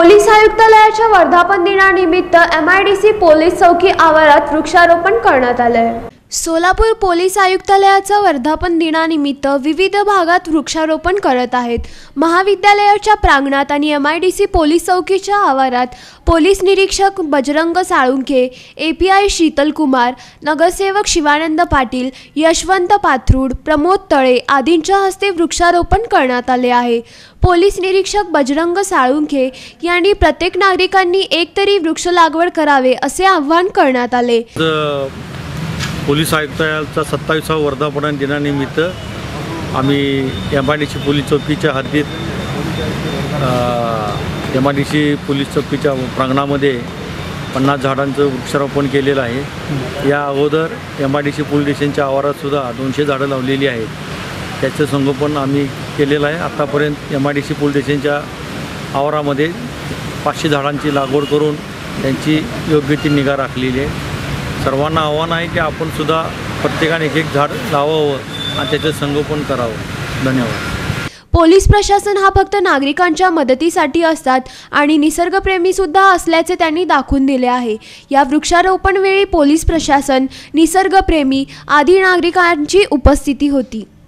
Police आयुक्तालयाच्या वर्धापन दिनानिमित्त MIDC पोलीस चौकी आवारात वृक्षारोपण करण्यात आले। सोलापूर पोलीस आयुक्तालयाचा वर्धापन दिनानिमित्त विविध भागात वृक्षारोपण करत आहेत। महाविद्यालयाच्या प्रांगणात आणि MIDC पोलीस चौकीच्या आवारात पोलीस निरीक्षक बजरंग साळुंखे, API शीतल कुमार, नगरसेवक शिवानंद पाटील, यशवंत पाथरूड, प्रमोद तळे आदींच्या हस्ते वृक्षारोपण करण्यात आले आहे। पोलीस निरीक्षक बजरंग साळुंखे यांनी प्रत्येक नागरिकांनी एक तरी वृक्ष लागवड करावे असे आवाहन करण्यात आले। पोलीस आयुक्तालयाचा 27वा वर्धापन दिनानिमित्त आम्ही MIDC पोलीस चौकीच्या हद्दीत MIDC पोलीस चौकीच्या प्रांगणामध्ये 50 झाडांचं वृक्षारोपण केलेलं आहे। या अगोदर MIDC पोलीस स्टेशनच्या आवारातसुद्धा 200 झाडं लावलेली आहेत। त्याचं संगोपन आम्ही केलेलं आहे। आतापर्यंत MIDC पोलीस स्टेशनच्या आवारामध्ये 500 झाडांची लागवड करून त्यांची योग्य ती निगा राखलेली आहे। सर्वांना आव्हान आहे की आपण सुद्धा प्रत्येकाने एक झाड लावावं आणि त्याचं संगोपन करावं। धन्यवाद। पोलीस प्रशासन हा फक्त नागरिकांच्या मदतीसाठी असतात आणि निसर्गप्रेमी सुद्धा असल्याचे त्यांनी दाखवून दिले आहे। या वृक्षारोपण वेळी पोलीस प्रशासन, निसर्गप्रेमी आदी नागरिकांची उपस्थिती होती।